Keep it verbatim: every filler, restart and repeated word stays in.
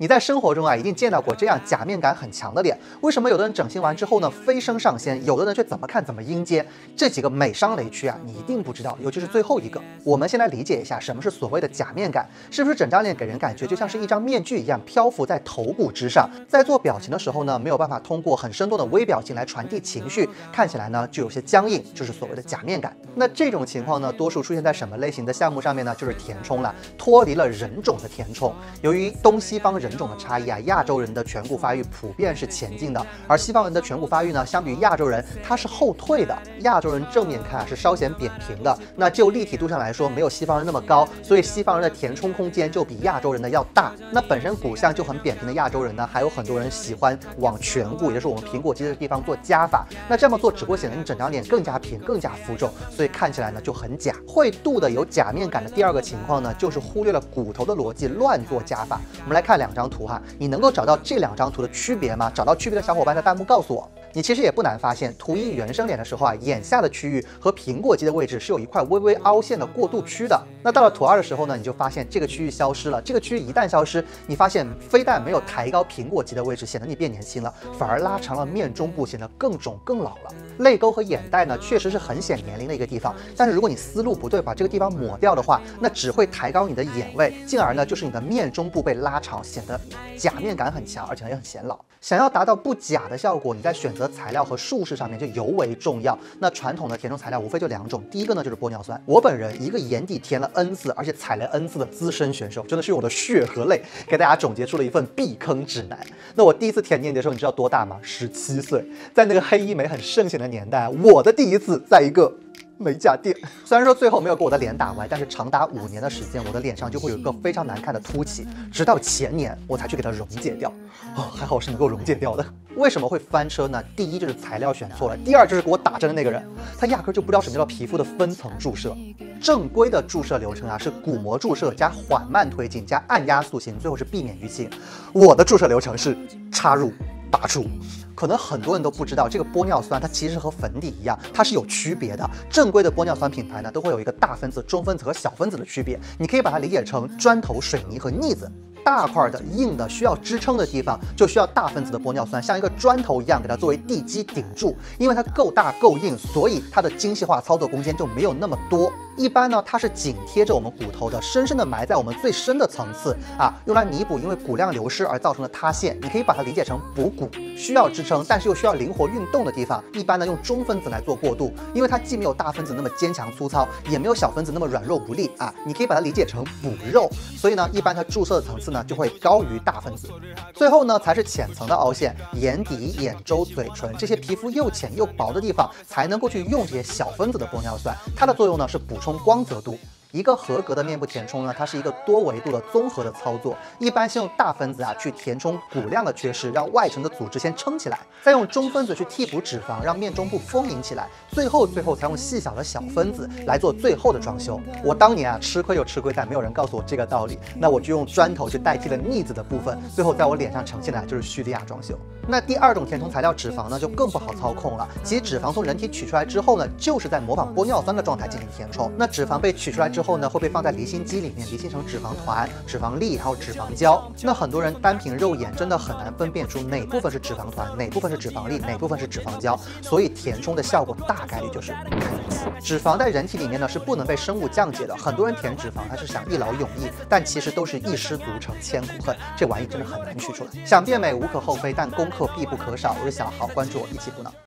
你在生活中啊，一定见到过这样假面感很强的脸。为什么有的人整形完之后呢，飞升上仙，有的人却怎么看怎么阴间？这几个美商雷区啊，你一定不知道，尤其是最后一个。我们先来理解一下什么是所谓的假面感，是不是整张脸给人感觉就像是一张面具一样漂浮在头骨之上，在做表情的时候呢，没有办法通过很生动的微表情来传递情绪，看起来呢就有些僵硬，就是所谓的假面感。那这种情况呢，多数出现在什么类型的项目上面呢？就是填充了，脱离了人种的填充。由于东西方人种的差异啊，亚洲人的颧骨发育普遍是前进的，而西方人的颧骨发育呢，相比于亚洲人它是后退的。亚洲人正面看啊是稍显扁平的，那就立体度上来说没有西方人那么高，所以西方人的填充空间就比亚洲人的要大。那本身骨相就很扁平的亚洲人呢，还有很多人喜欢往颧骨，也就是我们苹果肌的地方做加法。那这么做只会显得你整张脸更加平、更加浮肿，所以看起来呢就很假。会度的有假面感的第二个情况呢，就是忽略了骨头的逻辑，乱做加法。我们来看两张图哈，你能够找到这两张图的区别吗？找到区别的小伙伴在弹幕告诉我。你其实也不难发现，图一原生脸的时候啊，眼下的区域和苹果肌的位置是有一块微微凹陷的过渡区的。那到了图二的时候呢，你就发现这个区域消失了。这个区域一旦消失，你发现非但没有抬高苹果肌的位置，显得你变年轻了，反而拉长了面中部，显得更肿更老了。泪沟和眼袋呢，确实是很显年龄的一个地方，但是如果你思路不对，把这个地方抹掉的话，那只会抬高你的眼位，进而呢就是你的面中部被拉长，显得假面感很强，而且也很显老。想要达到不假的效果，你在选择材料和术式上面就尤为重要。那传统的填充材料无非就两种，第一个呢就是玻尿酸。我本人一个眼底填了 N 次，而且踩了 N 次的资深选手，真的是用我的血和泪给大家总结出了一份避坑指南。那我第一次填年底的时候，你知道多大吗？十七岁，在那个黑医美很盛行的年代，我的第一次在一个美甲店。虽然说最后没有给我的脸打歪，但是长达五年的时间，我的脸上就会有一个非常难看的凸起，直到前年我才去给它溶解掉。哦，还好是能够溶解掉的。为什么会翻车呢？第一就是材料选错了，第二就是给我打针的那个人，他压根就不知道什么叫皮肤的分层注射。正规的注射流程啊，是骨膜注射加缓慢推进加按压塑形，最后是避免淤青。我的注射流程是插入拔出。可能很多人都不知道，这个玻尿酸它其实和粉底一样，它是有区别的。正规的玻尿酸品牌呢，都会有一个大分子、中分子和小分子的区别。你可以把它理解成砖头、水泥和腻子。大块的硬的需要支撑的地方，就需要大分子的玻尿酸，像一个砖头一样给它作为地基顶住。因为它够大够硬，所以它的精细化操作空间就没有那么多。一般呢，它是紧贴着我们骨头的，深深的埋在我们最深的层次啊，用来弥补因为骨量流失而造成的塌陷。你可以把它理解成补骨，需要支撑，但是又需要灵活运动的地方，一般呢用中分子来做过渡，因为它既没有大分子那么坚强粗糙，也没有小分子那么软弱无力啊。你可以把它理解成补肉，所以呢，一般它注射的层次呢就会高于大分子。最后呢才是浅层的凹陷，眼底、眼周、嘴唇这些皮肤又浅又薄的地方，才能够去用这些小分子的玻尿酸。它的作用呢是补充光泽度。一个合格的面部填充呢，它是一个多维度的综合的操作。一般先用大分子啊去填充骨量的缺失，让外层的组织先撑起来，再用中分子去替补脂肪，让面中部丰盈起来，最后最后才用细小的小分子来做最后的装修。我当年啊吃亏就吃亏在没有人告诉我这个道理，那我就用砖头去代替了腻子的部分，最后在我脸上呈现的就是叙利亚装修。那第二种填充材料脂肪呢，就更不好操控了。其实脂肪从人体取出来之后呢，就是在模仿玻尿酸的状态进行填充。那脂肪被取出来之后呢，会被放在离心机里面离心成脂肪团、脂肪粒，还有脂肪胶。那很多人单凭肉眼真的很难分辨出哪部分是脂肪团，哪部分是脂肪粒，哪部分是脂肪胶，所以填充的效果大概率就是看一次。脂肪在人体里面呢是不能被生物降解的，很多人填脂肪他是想一劳永逸，但其实都是一失足成千古恨，这玩意真的很难取出来。想变美无可厚非，但功课必不可少。我是小豪，关注我，一起补脑。